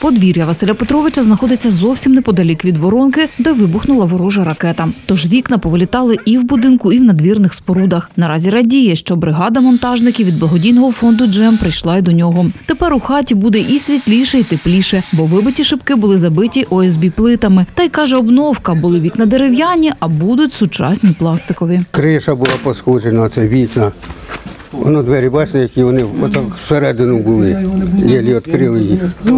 Подвір'я Василя Петровича знаходиться зовсім неподалік від воронки, де вибухнула ворожа ракета. Тож вікна повилітали і в будинку, і в надвірних спорудах. Наразі радіє, що бригада монтажників від благодійного фонду «Джем» прийшла й до нього. Тепер у хаті буде і світліше, і тепліше, бо вибиті шибки були забиті ОСБ-плитами. Та й каже, обновка, були вікна дерев'яні, а будуть сучасні пластикові. Криша була пошкоджена, це вікна. Воно двері, бачите, які вони отак всередину були, єлі відкрили їх.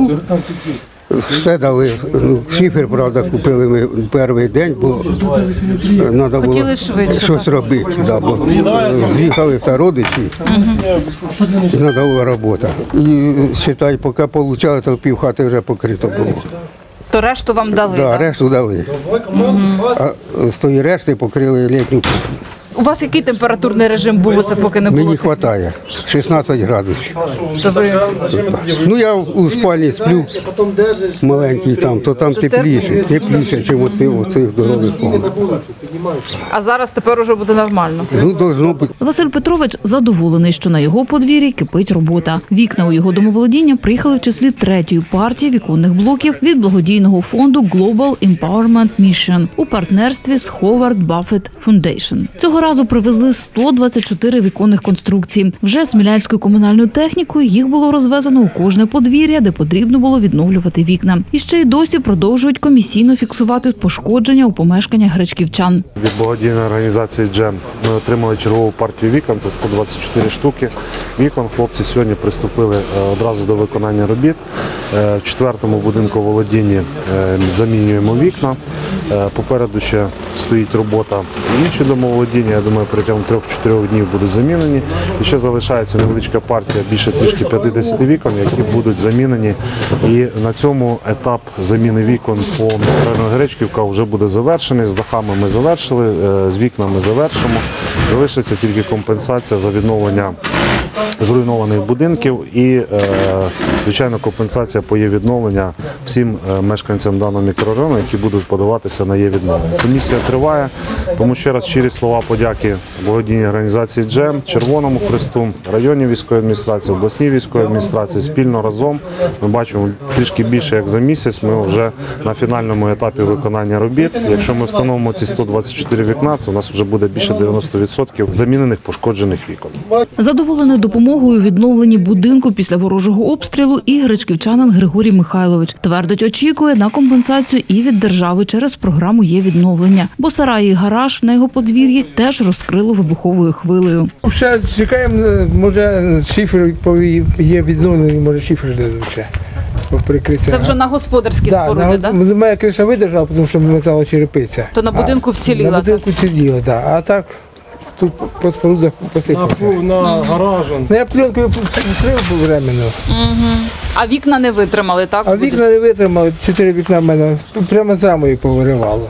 Все дали. Шифер, правда, купили ми перший день, бо треба було щось робити. Да, бо з'їхалися родичі, і треба була робота. І, вважай, поки отримали, то півхати вже покрито було. То решту вам дали? Так, решту дали. А з тої решти покрили літню кухню. У вас який температурний режим був, оце поки не було? Мені вистачає. 16 градусів. Ну, я у спальні сплю маленький там, то там тепліше, ніж у цих здорових комнатах. А зараз тепер уже буде нормально? Ну, должно бути. Василь Петрович задоволений, що на його подвір'ї кипить робота. Вікна у його домоволодіння приїхали в числі третьої партії віконних блоків від благодійного фонду Global Empowerment Mission у партнерстві з Howard Buffett Foundation. Цього разу привезли 124 віконних конструкцій. Вже смілянською комунальною технікою їх було розвезено у кожне подвір'я, де потрібно було відновлювати вікна. І ще й досі продовжують комісійно фіксувати пошкодження у помешканнях гречківчан. Від благодійної організації «Джем» ми отримали чергову партію вікон, це 124 штуки вікон. Хлопці сьогодні приступили одразу до виконання робіт. В четвертому будинку володіння замінюємо вікна. Попереду ще стоїть робота інші домоволодіння. Я думаю, протягом 3-4 днів будуть замінені. І ще залишається невеличка партія, більше трішки 50 вікон, які будуть замінені. І на цьому етап заміни вікон по мікрорайону Гречківка вже буде завершений. З дахами ми завершили, з вікнами завершимо. Залишиться тільки компенсація за відновлення зруйнованих будинків і, звичайно, компенсація по є-відновлення всім мешканцям даного мікрорайону, які будуть подаватися на є-відновлення. Комісія триває, тому ще раз щирі слова подяки благодійній організації «Джем», Червоному Хресту, районній військовій адміністрації, обласній військовій адміністрації. Спільно разом ми бачимо трішки більше як за місяць, ми вже на фінальному етапі виконання робіт. Якщо ми встановимо ці 124 вікна, це у нас вже буде більше 90% замінених пошкоджених вікон. Задоволений допомогою у відновленні будинку після ворожого обстрілу і гречківчанин Григорій Михайлович. Твердить, очікує на компенсацію і від держави через програму «Є-відновлення». Бо сарай і гараж на його подвір'ї теж розкрило вибуховою хвилею. Ще чекаємо, може шифер є відновлення, може шифер дадуть. Це вже на господарські споруди, так? Моя криша видержала, тому що мазала черепиця. То на будинку вціліла? На будинку вціліла, так. А так тут по спорудах посипався. На гараж. Ну, я пленкою вкрив временно. А вікна не витримали, так? А вікна не витримали, 4 вікна в мене прямо з рамою повиривало.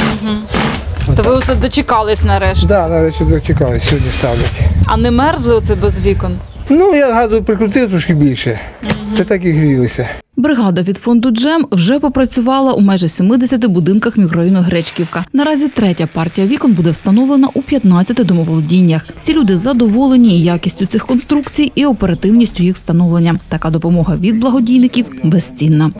То ви оце дочекались нарешті? Так, нарешті дочекались, сьогодні ставлять. А не мерзли оце без вікон? Ну, я газу прикрутив трошки більше, та так і грілися. Бригада від фонду «Джем» вже попрацювала у майже 70 будинках мікрорайону Гречківка. Наразі третя партія вікон буде встановлена у 15 домоволодіннях. Всі люди задоволені і якістю цих конструкцій, і оперативністю їх встановлення. Така допомога від благодійників безцінна.